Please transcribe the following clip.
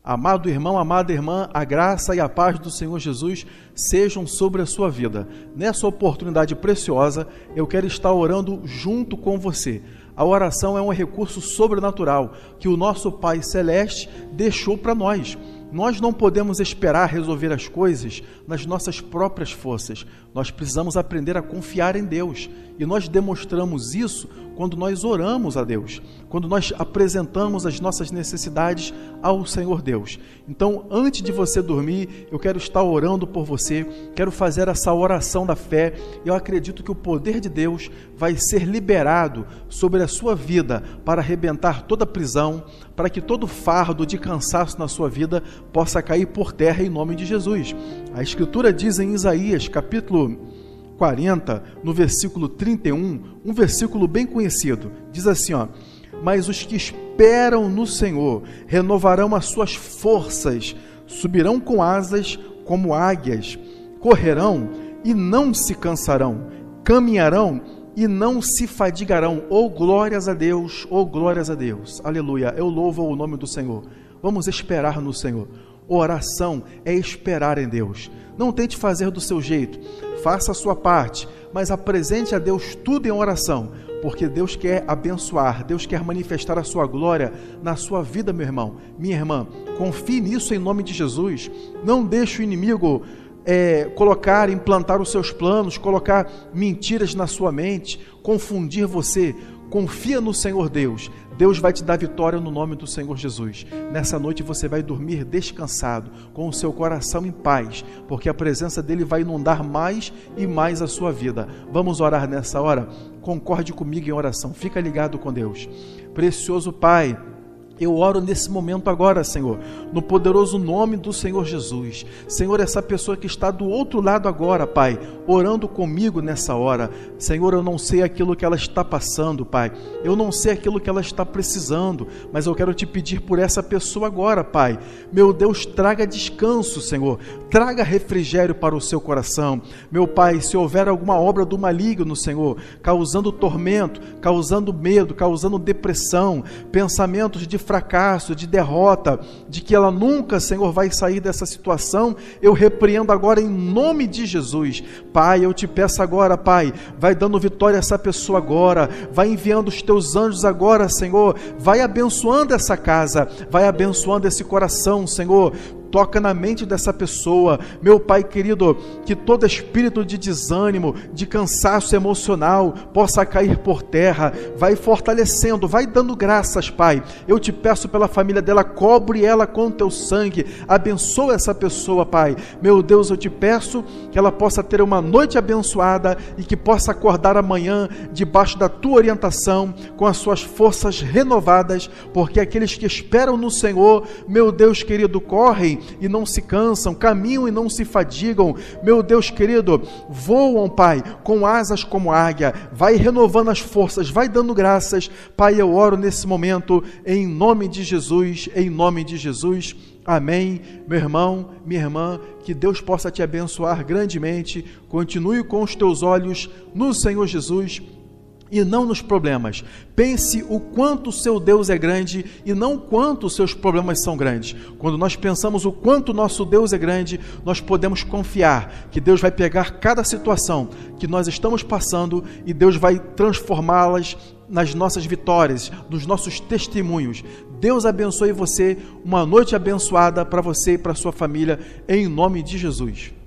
Amado irmão, amada irmã, a graça e a paz do Senhor Jesus sejam sobre a sua vida. Nessa oportunidade preciosa, eu quero estar orando junto com você. A oração é um recurso sobrenatural que o nosso Pai Celeste deixou para nós. Nós não podemos esperar resolver as coisas nas nossas próprias forças. Nós precisamos aprender a confiar em Deus. E nós demonstramos isso quando nós oramos a Deus, quando nós apresentamos as nossas necessidades ao Senhor Deus. Então, antes de você dormir, eu quero estar orando por você, quero fazer essa oração da fé. Eu acredito que o poder de Deus vai ser liberado sobre a sua vida para arrebentar toda prisão, para que todo fardo de cansaço na sua vida possa cair por terra em nome de Jesus. A Escritura diz em Isaías, capítulo 40, no versículo 31, um versículo bem conhecido, diz assim, mas os que esperam no Senhor renovarão as suas forças, subirão com asas como águias, correrão e não se cansarão, caminharão e não se fadigarão. Oh, glórias a Deus, oh, glórias a Deus, aleluia, eu louvo o nome do Senhor. Vamos esperar no Senhor. Oração é esperar em Deus. Não tente fazer do seu jeito, faça a sua parte, mas apresente a Deus tudo em oração, porque Deus quer abençoar, Deus quer manifestar a sua glória na sua vida, meu irmão, minha irmã. Confie nisso em nome de Jesus. Não deixe o inimigo implantar os seus planos, colocar mentiras na sua mente, confundir você. Confia no Senhor Deus. Deus vai te dar vitória no nome do Senhor Jesus. Nessa noite você vai dormir descansado, com o seu coração em paz, porque a presença dele vai inundar mais e mais a sua vida. Vamos orar nessa hora? Concorde comigo em oração. Fica ligado com Deus. Precioso Pai, eu oro nesse momento agora, Senhor, no poderoso nome do Senhor Jesus. Senhor, essa pessoa que está do outro lado agora, Pai, orando comigo nessa hora. Senhor, eu não sei aquilo que ela está passando, Pai. Eu não sei aquilo que ela está precisando, mas eu quero te pedir por essa pessoa agora, Pai. Meu Deus, traga descanso, Senhor. Traga refrigério para o seu coração. Meu Pai, se houver alguma obra do maligno, Senhor, causando tormento, causando medo, causando depressão, pensamentos de fracasso, de derrota, de que ela nunca, Senhor, vai sair dessa situação, eu repreendo agora em nome de Jesus. Pai, eu te peço agora, Pai, vai dando vitória a essa pessoa agora, vai enviando os teus anjos agora, Senhor, vai abençoando essa casa, vai abençoando esse coração, Senhor. Toca na mente dessa pessoa, meu Pai querido, que todo espírito de desânimo, de cansaço emocional possa cair por terra. Vai fortalecendo, vai dando graças, Pai. Eu te peço pela família dela, cobre ela com teu sangue, abençoa essa pessoa, Pai. Meu Deus, eu te peço que ela possa ter uma noite abençoada e que possa acordar amanhã debaixo da tua orientação, com as suas forças renovadas, porque aqueles que esperam no Senhor, meu Deus querido, correm e não se cansam, caminham e não se fadigam, meu Deus querido, voam, Pai, com asas como águia. Vai renovando as forças, vai dando graças, Pai. Eu oro nesse momento em nome de Jesus, em nome de Jesus, amém. Meu irmão, minha irmã, que Deus possa te abençoar grandemente. Continue com os teus olhos no Senhor Jesus e não nos problemas. Pense o quanto o seu Deus é grande e não o quanto os seus problemas são grandes. Quando nós pensamos o quanto o nosso Deus é grande, nós podemos confiar que Deus vai pegar cada situação que nós estamos passando e Deus vai transformá-las nas nossas vitórias, nos nossos testemunhos. Deus abençoe você, uma noite abençoada para você e para sua família, em nome de Jesus.